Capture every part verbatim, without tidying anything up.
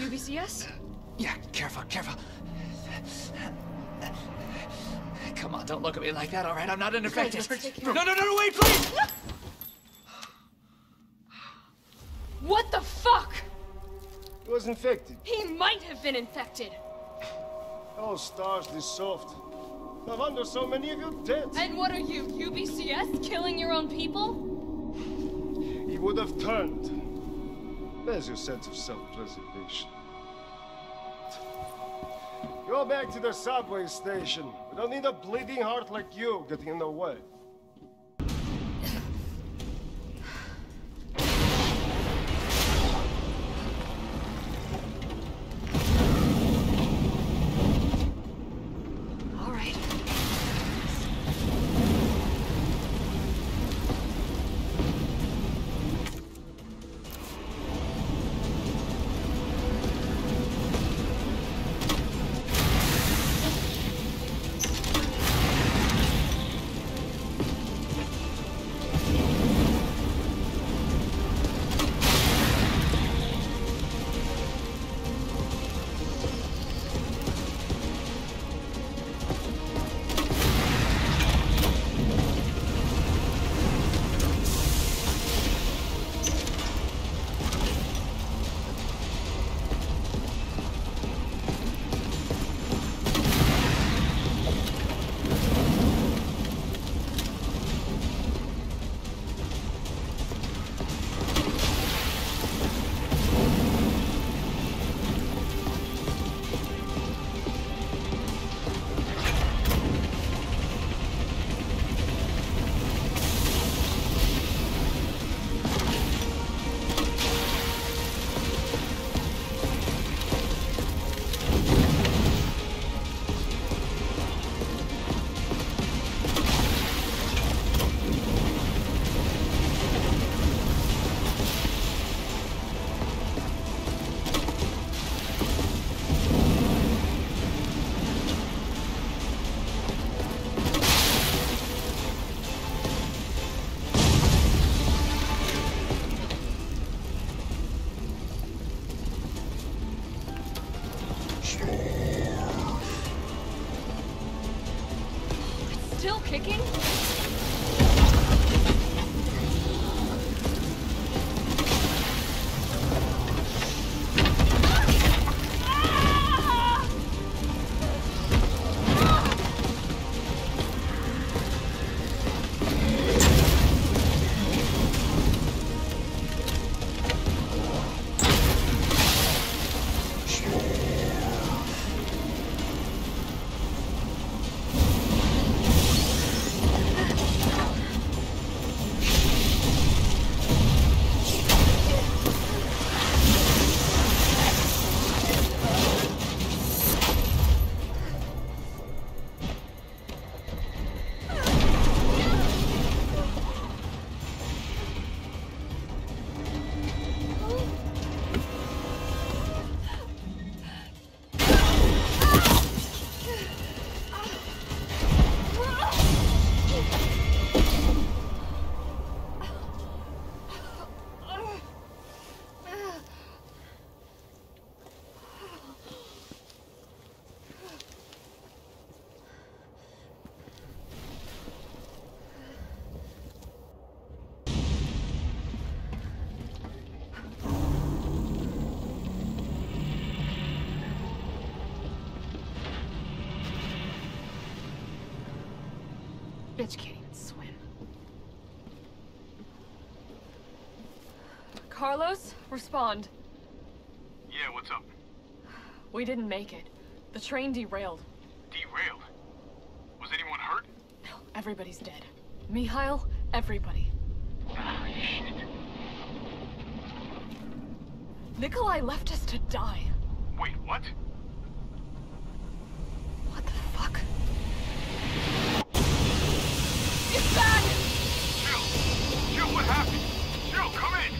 U B C S? Yeah, careful, careful. Come on, don't look at me like that, all right? I'm not an infected. No, no, no, no, wait, please! What the fuck? He was infected. He might have been infected. Oh, stars, this soft. No wonder so many of you dead. And what are you, U B C S? Killing your own people? He would have turned. There's your sense of self-preservation. Go back to the subway station. We don't need a bleeding heart like you getting in the way. All right. Still kicking? Bitch can't even swim. Carlos, respond. Yeah, what's up? We didn't make it. The train derailed. Derailed? Was anyone hurt? No, everybody's dead. Mikhail, everybody. Ah, shit. Nikolai left us to die. Wait, what? What the fuck? It's back! Jill! Jill, what happened? Jill, come in!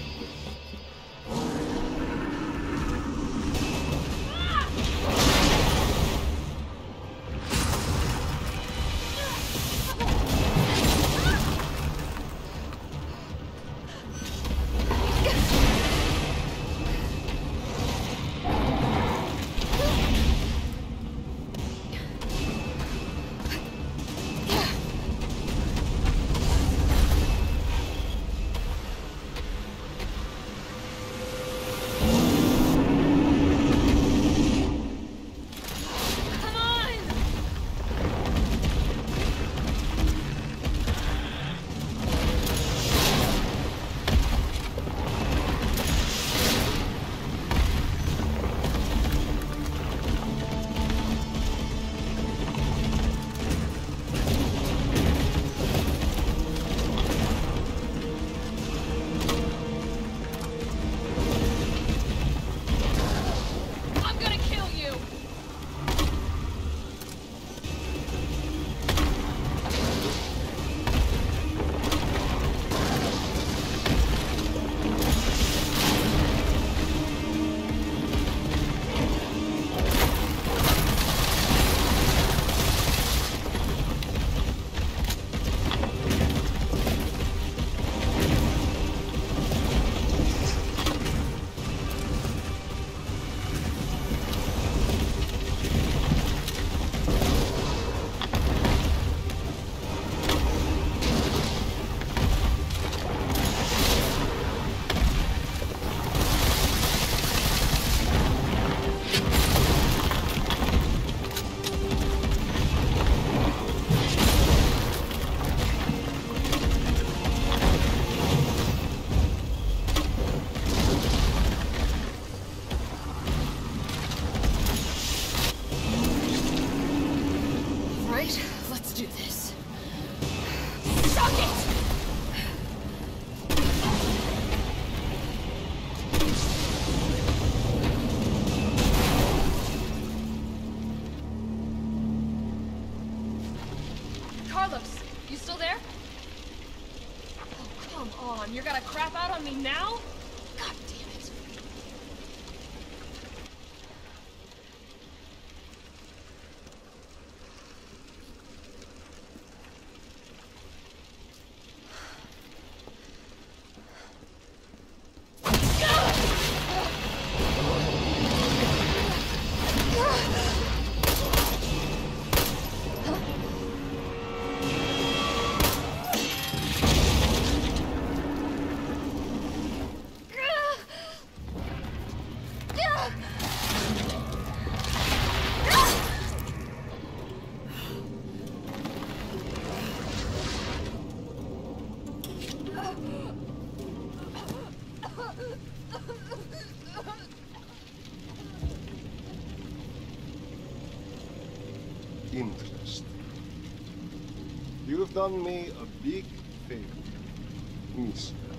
on, you're gonna crap out on me now? God damn it. Interest. You've done me a big favor, Miss.